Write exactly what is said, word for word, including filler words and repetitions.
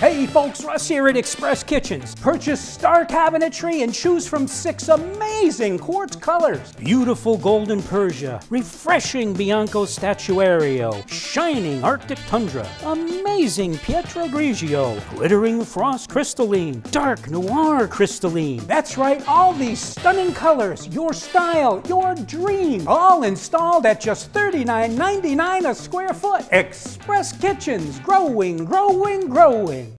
Hey folks, Russ here at Express Kitchens. Purchase star cabinetry and choose from six amazing quartz colors. Beautiful golden Persia, refreshing Bianco Statuario, shining Arctic Tundra, amazing Pietra Grigio, glittering frost Crystalline, dark Noir Crystalline. That's right, all these stunning colors, your style, your dream, all installed at just thirty-nine ninety-nine a square foot. Express Kitchens, growing, growing, growing.